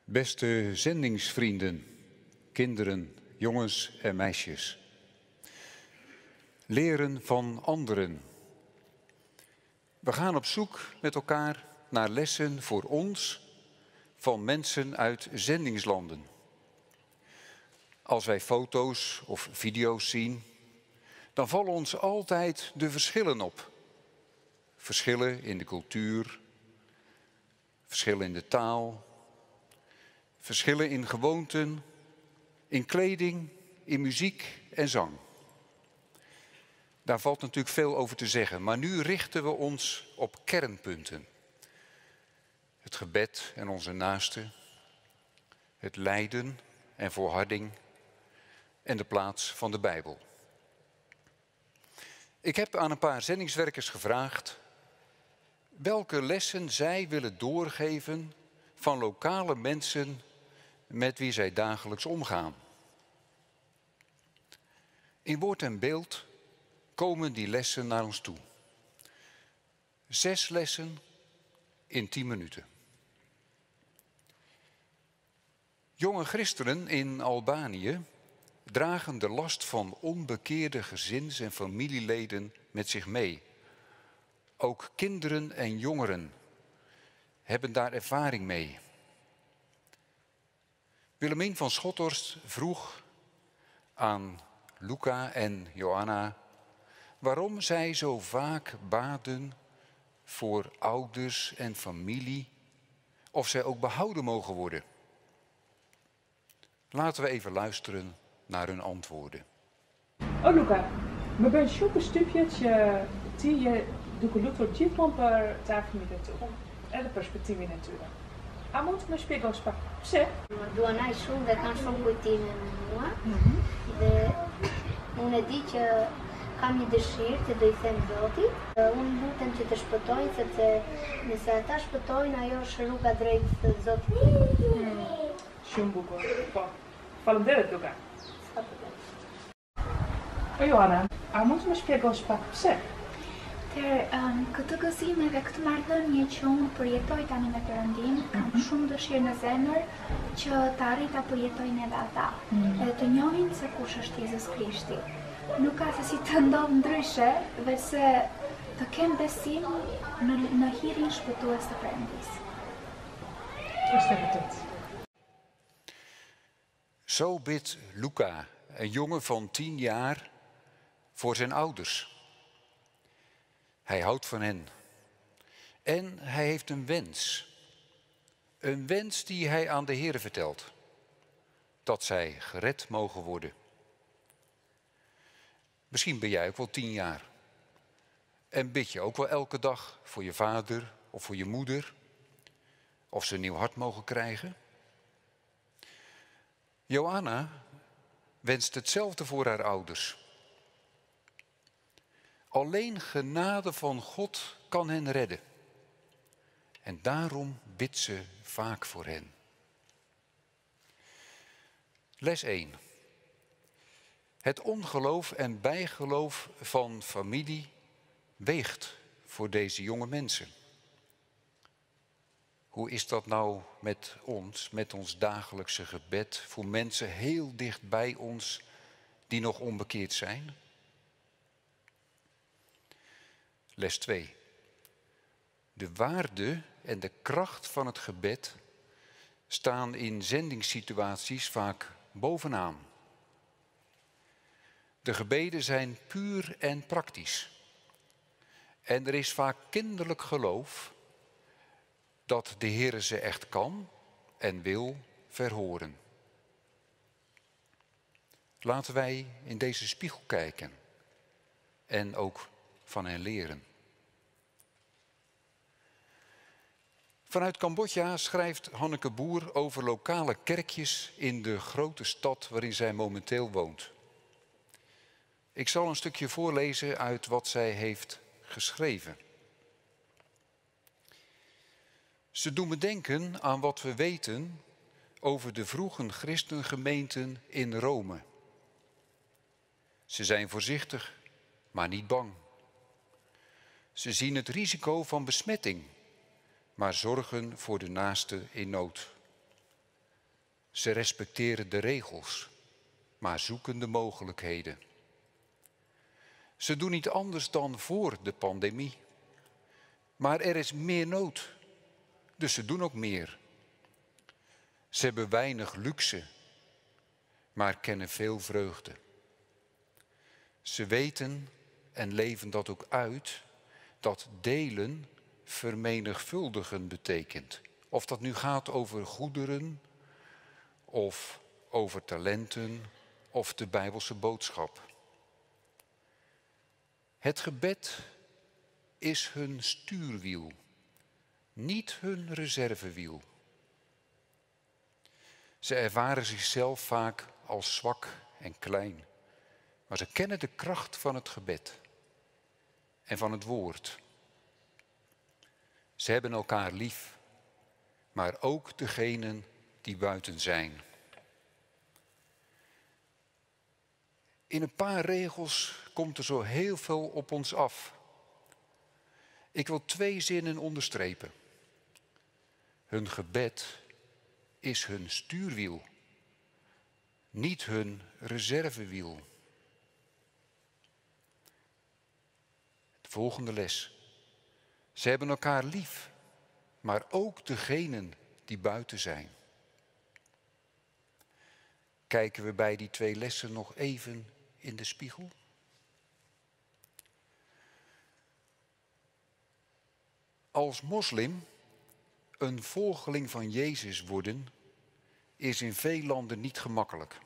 Beste zendingsvrienden, kinderen, jongens en meisjes. Leren van anderen. We gaan op zoek met elkaar naar lessen voor ons van mensen uit zendingslanden. Als wij foto's of video's zien, dan vallen ons altijd de verschillen op. Verschillen in de cultuur, verschillen in de taal, verschillen in gewoonten, in kleding, in muziek en zang. Daar valt natuurlijk veel over te zeggen, maar nu richten we ons op kernpunten. Het gebed en onze naasten, het lijden en volharding en de plaats van de Bijbel. Ik heb aan een paar zendingswerkers gevraagd welke lessen zij willen doorgeven van lokale mensen met wie zij dagelijks omgaan. In woord en beeld komen die lessen naar ons toe. 6 lessen in 10 minuten. Jonge christenen in Albanië dragen de last van onbekeerde gezins- en familieleden met zich mee. Ook kinderen en jongeren hebben daar ervaring mee. Willemien van Schothorst vroeg aan Luca en Johanna waarom zij zo vaak baden voor ouders en familie, of zij ook behouden mogen worden. Laten we even luisteren naar hun antwoorden. Oh Luca, më bën shumë përshtypje që ti je duke lutur gjithmonë për të afërmit e tu, edhe për shpëtimin e tyre. A mund të më shpjegosh pak pse? Më duan aq shumë dhe kanë shumë kujtime me mua. Dhe unë e di që kam një dëshirë që do i them Zotit. Unë lutem që të shpëtojnë, sepse nëse ata shpëtojnë, ajo është rruga drejt Zotit. Shumë bukur. Po. Faleminderit Luka. Po Joana, a mund të më shpjegosh pak pse? Këtë gëzime dhe këtë marrëdhënie që unë përjetoj tani me Perëndin, kam shumë dëshirë në zemër që të arrit ta përjetojnë edhe ata, edhe të njohin se kush është Jezus Krishti. Nuk ka se si të ndodhë ndryshe, veçse të kem besim në hirin shpëtues të Perëndis. Është e vërtetë. Zo bidt Luca, een jongen van 10 jaar, voor zijn ouders. Hij houdt van hen. En hij heeft een wens. Een wens die hij aan de Heer vertelt. Dat zij gered mogen worden. Misschien ben jij ook wel 10 jaar. En bid je ook wel elke dag voor je vader of voor je moeder. Of ze een nieuw hart mogen krijgen. Johanna wenst hetzelfde voor haar ouders. Alleen genade van God kan hen redden. En daarom bidt ze vaak voor hen. Les 1. Het ongeloof en bijgeloof van familie weegt voor deze jonge mensen. Hoe is dat nou met ons dagelijkse gebed voor mensen heel dicht bij ons die nog onbekeerd zijn? Les 2. De waarde en de kracht van het gebed staan in zendingssituaties vaak bovenaan. De gebeden zijn puur en praktisch. En er is vaak kinderlijk geloof dat de Heere ze echt kan en wil verhoren. Laten wij in deze spiegel kijken en ook van hen leren. Vanuit Cambodja schrijft Hanneke Boer over lokale kerkjes in de grote stad waarin zij momenteel woont. Ik zal een stukje voorlezen uit wat zij heeft geschreven. Ze doen me denken aan wat we weten over de vroege christengemeenten in Rome. Ze zijn voorzichtig, maar niet bang. Ze zien het risico van besmetting, maar zorgen voor de naaste in nood. Ze respecteren de regels, maar zoeken de mogelijkheden. Ze doen niet anders dan voor de pandemie. Maar er is meer nood, dus ze doen ook meer. Ze hebben weinig luxe, maar kennen veel vreugde. Ze weten en leven dat ook uit, dat delen vermenigvuldigen betekent. Of dat nu gaat over goederen, of over talenten, of de Bijbelse boodschap. Het gebed is hun stuurwiel, niet hun reservewiel. Ze ervaren zichzelf vaak als zwak en klein, maar ze kennen de kracht van het gebed en van het woord. Ze hebben elkaar lief, maar ook degenen die buiten zijn. In een paar regels komt er zo heel veel op ons af. Ik wil 2 zinnen onderstrepen. Hun gebed is hun stuurwiel, niet hun reservewiel. De volgende les. Ze hebben elkaar lief, maar ook degenen die buiten zijn. Kijken we bij die 2 lessen nog even in de spiegel? Als moslim een volgeling van Jezus worden is in veel landen niet gemakkelijk.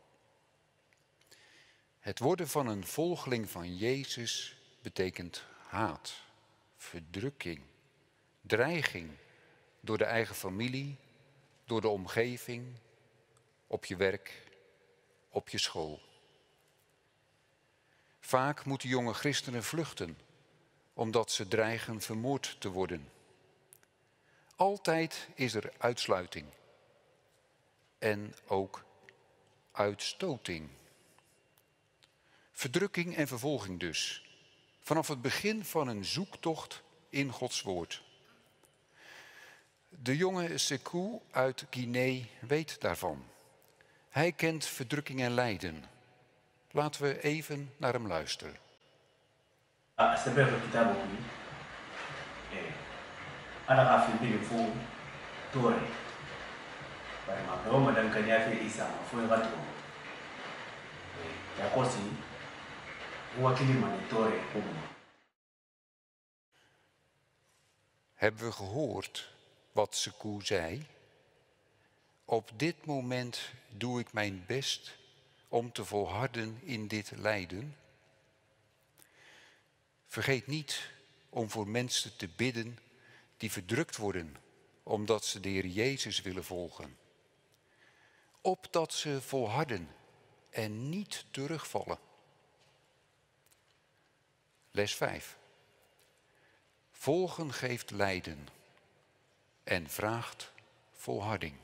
Het worden van een volgeling van Jezus betekent haat, verdrukking, dreiging door de eigen familie, door de omgeving, op je werk, op je school. Vaak moeten jonge christenen vluchten, omdat ze dreigen vermoord te worden. Altijd is er uitsluiting en ook uitstoting. Verdrukking en vervolging dus, vanaf het begin van een zoektocht in Gods woord. De jonge Sekou uit Guinea weet daarvan. Hij kent verdrukking en lijden. Laten we even naar hem luisteren. Hebben we gehoord wat Sekou zei? Op dit moment doe ik mijn best om te volharden in dit lijden. Vergeet niet om voor mensen te bidden die verdrukt worden omdat ze de Heer Jezus willen volgen. Opdat ze volharden en niet terugvallen. Les 5. Volgen geeft lijden en vraagt volharding.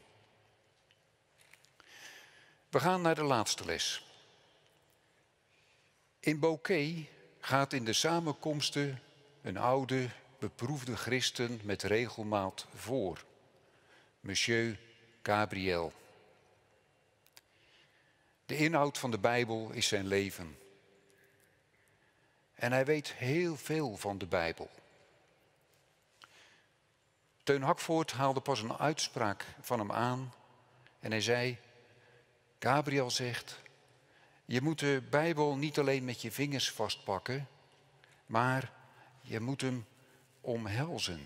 We gaan naar de laatste les. In Bokeh gaat in de samenkomsten een oude, beproefde christen met regelmaat voor. Monsieur Gabriel. De inhoud van de Bijbel is zijn leven. En hij weet heel veel van de Bijbel. Teun Hakvoort haalde pas een uitspraak van hem aan en hij zei: Gabriel zegt, je moet de Bijbel niet alleen met je vingers vastpakken, maar je moet hem omhelzen.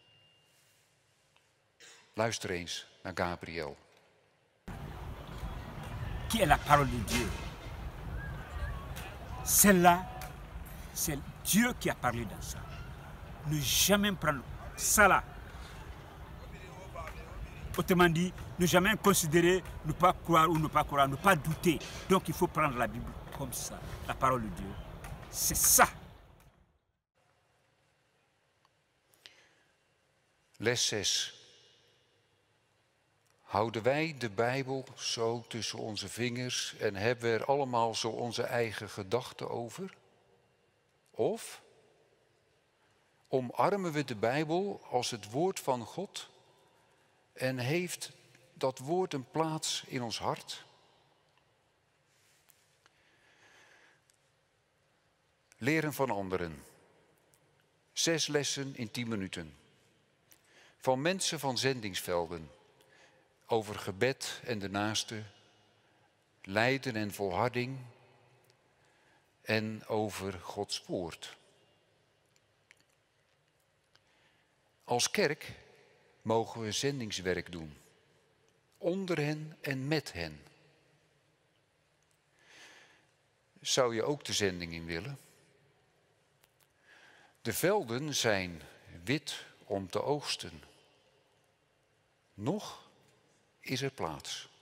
Luister eens naar Gabriel. Qui est la parole de Dieu? Celle-là, c'est Dieu qui a parlé dans ça. Ne jamais prendre ça là. Autrement dit, ne jamais considérer, ne pas croire ou ne pas croire, ne pas douter. Donc il faut prendre la Bible comme ça, la parole de Dieu. C'est ça. Les 6. Houden wij de Bijbel zo tussen onze vingers en hebben we er allemaal zo onze eigen gedachten over? Of omarmen we de Bijbel als het woord van God en heeft dat woord een plaats in ons hart? Leren van anderen. 6 lessen in 10 minuten. Van mensen van zendingsvelden. Over gebed en de naaste. Lijden en volharding. En over Gods woord. Als kerk mogen we zendingswerk doen. Onder hen en met hen. Zou je ook de zending in willen? De velden zijn wit om te oogsten. Nog is er plaats.